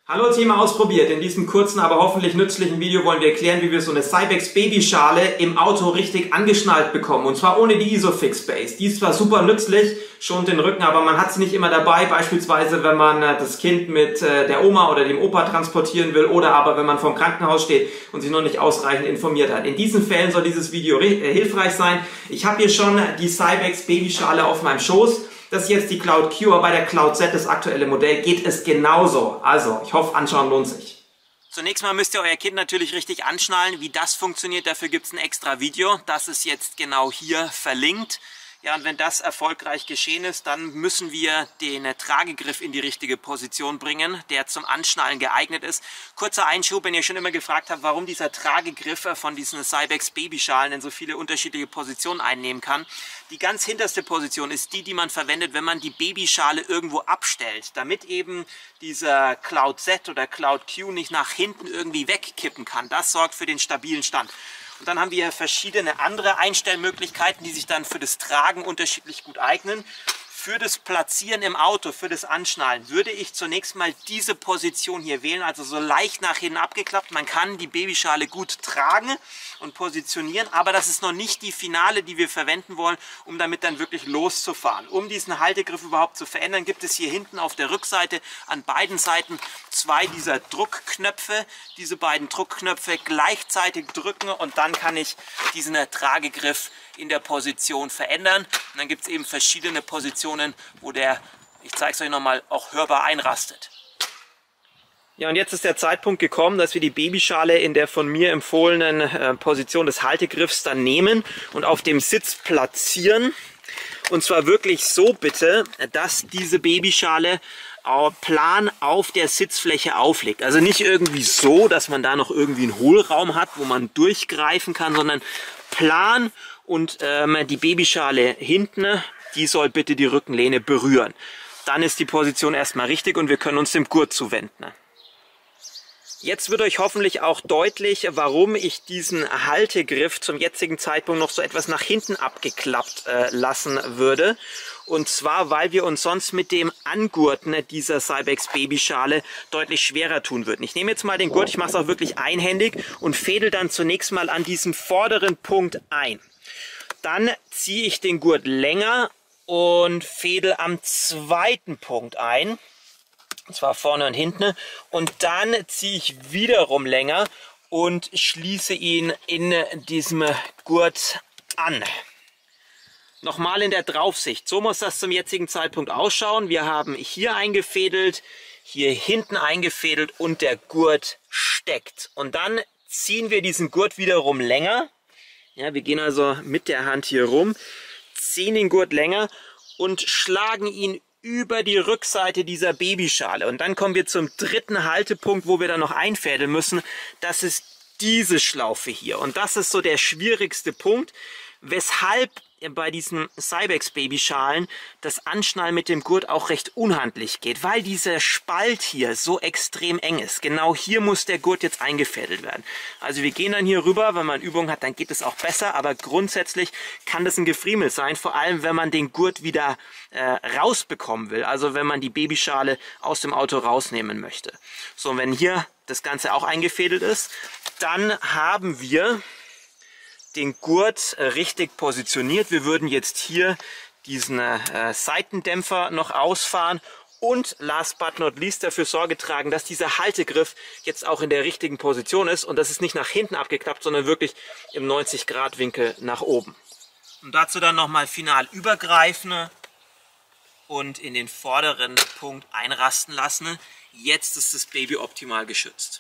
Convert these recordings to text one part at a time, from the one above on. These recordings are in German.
Hallo Team, ausprobiert. In diesem kurzen, aber hoffentlich nützlichen Video wollen wir erklären, wie wir so eine Cybex Babyschale im Auto richtig angeschnallt bekommen. Und zwar ohne die Isofix Base. Die ist zwar super nützlich, schont den Rücken, aber man hat sie nicht immer dabei. Beispielsweise, wenn man das Kind mit der Oma oder dem Opa transportieren will oder aber wenn man vorm Krankenhaus steht und sich noch nicht ausreichend informiert hat. In diesen Fällen soll dieses Video hilfreich sein. Ich habe hier schon die Cybex Babyschale auf meinem Schoß. Das ist jetzt die Cloud Q, aber bei der Cloud Z, das aktuelle Modell, geht es genauso. Also, ich hoffe, anschauen lohnt sich. Zunächst mal müsst ihr euer Kind natürlich richtig anschnallen. Wie das funktioniert, dafür gibt es ein extra Video. Das ist jetzt genau hier verlinkt. Ja, und wenn das erfolgreich geschehen ist, dann müssen wir den Tragegriff in die richtige Position bringen, der zum Anschnallen geeignet ist. Kurzer Einschub, wenn ihr schon immer gefragt habt, warum dieser Tragegriff von diesen Cybex Babyschalen in so viele unterschiedliche Positionen einnehmen kann. Die ganz hinterste Position ist die, die man verwendet, wenn man die Babyschale irgendwo abstellt, damit eben dieser Cloud Z oder Cloud Q nicht nach hinten irgendwie wegkippen kann. Das sorgt für den stabilen Stand. Und dann haben wir verschiedene andere Einstellmöglichkeiten, die sich dann für das Tragen unterschiedlich gut eignen. Für das Platzieren im Auto, für das Anschnallen, würde ich zunächst mal diese Position hier wählen, also so leicht nach hinten abgeklappt. Man kann die Babyschale gut tragen und positionieren, aber das ist noch nicht die Finale, die wir verwenden wollen, um damit dann wirklich loszufahren. Um diesen Haltegriff überhaupt zu verändern, gibt es hier hinten auf der Rückseite an beiden Seiten zwei dieser Druckknöpfe. Diese beiden Druckknöpfe gleichzeitig drücken und dann kann ich diesen Tragegriff in der Position verändern. Und dann gibt es eben verschiedene Positionen, wo der, ich zeige es euch nochmal, auch hörbar einrastet. Ja, und jetzt ist der Zeitpunkt gekommen, dass wir die Babyschale in der von mir empfohlenen Position des Haltegriffs dann nehmen und auf dem Sitz platzieren. Und zwar wirklich so bitte, dass diese Babyschale plan auf der Sitzfläche aufliegt. Also nicht irgendwie so, dass man da noch irgendwie einen Hohlraum hat, wo man durchgreifen kann, sondern plan und die Babyschale hinten, die soll bitte die Rückenlehne berühren. Dann ist die Position erstmal richtig und wir können uns dem Gurt zuwenden. Jetzt wird euch hoffentlich auch deutlich, warum ich diesen Haltegriff zum jetzigen Zeitpunkt noch so etwas nach hinten abgeklappt lassen würde. Und zwar, weil wir uns sonst mit dem Angurten dieser Cybex Babyschale deutlich schwerer tun würden. Ich nehme jetzt mal den Gurt, ich mache es auch wirklich einhändig und fädel dann zunächst mal an diesem vorderen Punkt ein. Dann ziehe ich den Gurt länger und fädel am zweiten Punkt ein. Und zwar vorne und hinten. Und dann ziehe ich wiederum länger und schließe ihn in diesem Gurt an. Nochmal in der Draufsicht. So muss das zum jetzigen Zeitpunkt ausschauen. Wir haben hier eingefädelt, hier hinten eingefädelt und der Gurt steckt. Und dann ziehen wir diesen Gurt wiederum länger. Ja, wir gehen also mit der Hand hier rum, ziehen den Gurt länger und schlagen ihn über die Rückseite dieser Babyschale. Und dann kommen wir zum dritten Haltepunkt, wo wir dann noch einfädeln müssen. Das ist diese Schlaufe hier. Und das ist so der schwierigste Punkt, weshalb bei diesen Cybex Babyschalen das Anschnallen mit dem Gurt auch recht unhandlich geht, weil dieser Spalt hier so extrem eng ist. Genau hier muss der Gurt jetzt eingefädelt werden. Also wir gehen dann hier rüber, wenn man Übung hat, dann geht es auch besser, aber grundsätzlich kann das ein Gefriemel sein, vor allem wenn man den Gurt wieder rausbekommen will, also wenn man die Babyschale aus dem Auto rausnehmen möchte. So, und wenn hier das Ganze auch eingefädelt ist, dann haben wir den Gurt richtig positioniert. Wir würden jetzt hier diesen Seitendämpfer noch ausfahren und last but not least dafür Sorge tragen, dass dieser Haltegriff jetzt auch in der richtigen Position ist und das ist nicht nach hinten abgeklappt, sondern wirklich im 90-Grad-Winkel nach oben. Und dazu dann nochmal final übergreifen und in den vorderen Punkt einrasten lassen. Jetzt ist das Baby optimal geschützt.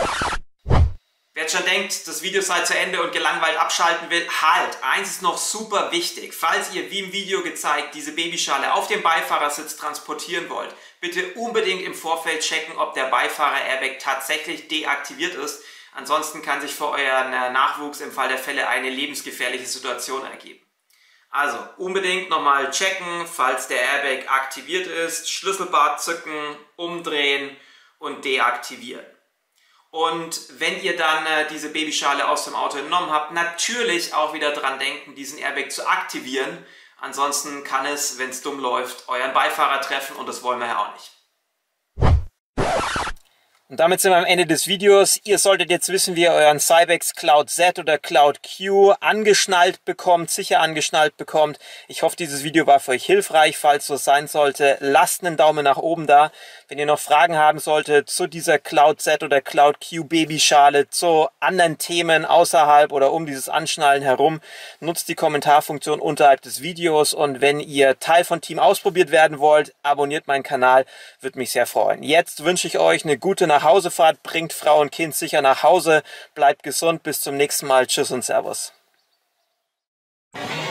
Wer jetzt schon denkt, das Video sei zu Ende und gelangweilt abschalten will, halt! Eins ist noch super wichtig. Falls ihr, wie im Video gezeigt, diese Babyschale auf dem Beifahrersitz transportieren wollt, bitte unbedingt im Vorfeld checken, ob der Beifahrer-Airbag tatsächlich deaktiviert ist. Ansonsten kann sich für euren Nachwuchs im Fall der Fälle eine lebensgefährliche Situation ergeben. Also unbedingt nochmal checken, falls der Airbag aktiviert ist, Schlüsselbart zücken, umdrehen und deaktivieren. Und wenn ihr dann diese Babyschale aus dem Auto entnommen habt, natürlich auch wieder dran denken, diesen Airbag zu aktivieren. Ansonsten kann es, wenn es dumm läuft, euren Beifahrer treffen und das wollen wir ja auch nicht. Und damit sind wir am Ende des Videos. Ihr solltet jetzt wissen, wie ihr euren Cybex Cloud Z oder Cloud Q angeschnallt bekommt, sicher angeschnallt bekommt. Ich hoffe, dieses Video war für euch hilfreich. Falls so sein sollte, lasst einen Daumen nach oben da. Wenn ihr noch Fragen haben solltet zu dieser Cloud Z oder Cloud Q Babyschale, zu anderen Themen außerhalb oder um dieses Anschnallen herum, nutzt die Kommentarfunktion unterhalb des Videos. Und wenn ihr Teil von Team Ausprobiert werden wollt, abonniert meinen Kanal, würde mich sehr freuen. Jetzt wünsche ich euch eine gute Nachhausefahrt, bringt Frau und Kind sicher nach Hause, bleibt gesund, bis zum nächsten Mal, tschüss und servus.